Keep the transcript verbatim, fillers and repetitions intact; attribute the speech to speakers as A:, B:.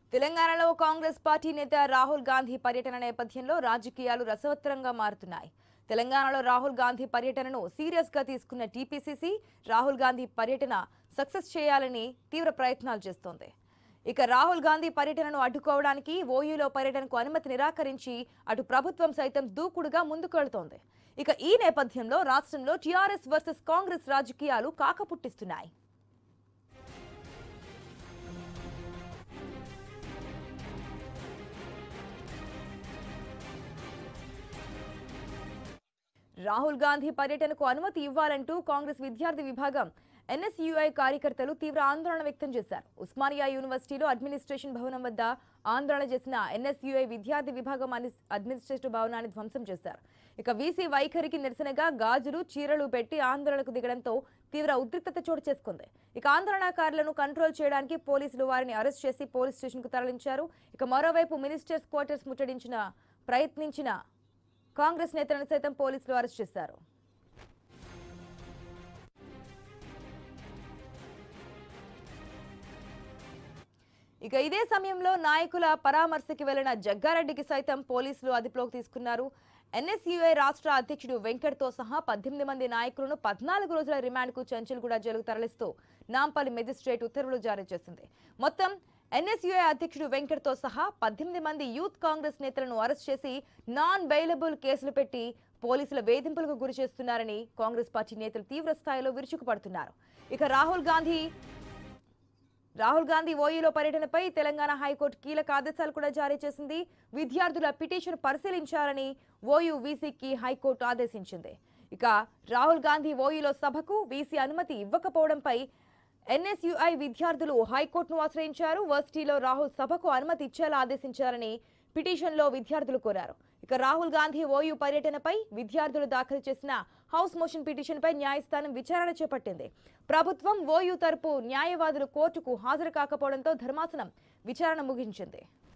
A: తెలంగాణలో కాంగ్రెస్ పార్టీ నేత రాహుల్ గాంధీ పర్యటన నేపథ్యంలో రాజకీయాలు రసవత్తరంగా మారుతున్నాయి. తెలంగాణలో రాహుల్ గాంధీ పర్యటనను సీరియస్ గా తీసుకున్న టీపీసీసీ రాహుల్ గాంధీ పర్యటన సక్సెస్ చేయాలని తీవ్ర ప్రయత్నాలు చేస్తోంది. ఇక రాహుల్ గాంధీ పర్యటనను అడ్డుకోవడానికి ఓయూలో పర్యటనకు అనుమతి నిరాకరించి అటు ప్రభుత్వం సైతం దూకుడుగా ముందుకు వెళ్తోంది. ఇక ఈ నేపథ్యంలో రాష్ట్రంలో టీఆర్ఎస్ వర్సెస్ కాంగ్రెస్ రాజకీయాలు కాకపుట్టిస్తున్నాయి. రాహుల్ గాంధీ పర్యటనకు అనుమతి ఇవ్వాలంటూ కాంగ్రెస్ విద్యార్థి విభాగం ఎన్ఎస్యూఐ కార్యకర్తలు తీవ్ర ఆందోళన వ్యక్తం చేశారు. ఉస్మానియా యూనివర్సిటీలో అడ్మినిస్ట్రేషన్ భవనం వద్ద ఆందోళన చేసిన ఎన్ఎస్యూఐ విద్యార్థి విభాగం అడ్మినిస్ట్రేటివ్ భవనాన్ని ధ్వంసం చేశారు. ఇక వీసీ వైఖరికి నిరసనగా గాజులు చీరలు పెట్టి ఆందోళనకు దిగడంతో తీవ్ర ఉద్రిక్తత చోటు చేసుకుంది. ఇక ఆందోళనకారులను కంట్రోల్ చేయడానికి పోలీసులు వారిని అరెస్ట్ చేసి పోలీస్ స్టేషన్ కు తరలించారు. ఇక మరోవైపు మినిస్టర్స్ క్వార్టర్స్ ముట్టడించిన ప్రయత్నించిన కాంగ్రెస్ నేతలను సైతం పోలీసులు అరెస్ట్ చేశారు. ఇక ఇదే సమయంలో నాయకుల పరామర్శకి వెళ్లిన జగ్గారెడ్డికి సైతం పోలీసులు అదుపులోకి తీసుకున్నారు. ఎన్ఎస్యూఐ రాష్ట్ర అధ్యక్షుడు వెంకట్తో సహా పద్దెనిమిది మంది నాయకులను పద్నాలుగు రోజుల రిమాండ్కు చంచల్గూడ జైలుకు తరలిస్తూ నాంపల్లి మెజిస్ట్రేట్ ఉత్తర్వులు జారీ చేసింది. మొత్తం ఎన్ఎస్యూఐ అధ్యక్షుడు వెంకట్తో సహా పద్దెనిమిది మంది యూత్ కాంగ్రెస్ నేతలను అరెస్ట్ చేసి నాన్ బెయిలబుల్ కేసులు పెట్టి పోలీసుల వేధింపులకు గురి చేస్తున్నారని కాంగ్రెస్ పార్టీ నేతలు తీవ్ర స్థాయిలో విరుచుకుపడుతున్నారు. ఇక రాహుల్ గాంధీ రాహుల్ గాంధీ ఓయూలో పర్యటనపై తెలంగాణ హైకోర్టు కీలక ఆదేశాలు కూడా జారీ చేసింది. విద్యార్థుల పిటిషన్ పరిశీలించాలని ఓయూ వీసీకి హైకోర్టు ఆదేశించింది. ఇక రాహుల్ గాంధీ ఓయూలో సభకు వీసీ అనుమతి ఇవ్వకపోవడంపై ఎన్ఎస్యూఐ విద్యార్థులు హైకోర్టును ఆశ్రయించారు. వర్సిటీలో రాహుల్ సభకు అనుమతి ఇచ్చేలా ఆదేశించాలని పిటిషన్లో విద్యార్థులు కోరారు. ఇక రాహుల్ గాంధీ ఓయూ పర్యటనపై విద్యార్థులు దాఖలు చేసిన హౌస్ మోషన్ పిటిషన్పై న్యాయస్థానం విచారణ చేపట్టింది. ప్రభుత్వం ఓయూ తరపు న్యాయవాదులు కోర్టుకు హాజరు కాకపోవడంతో ధర్మాసనం విచారణ ముగించింది.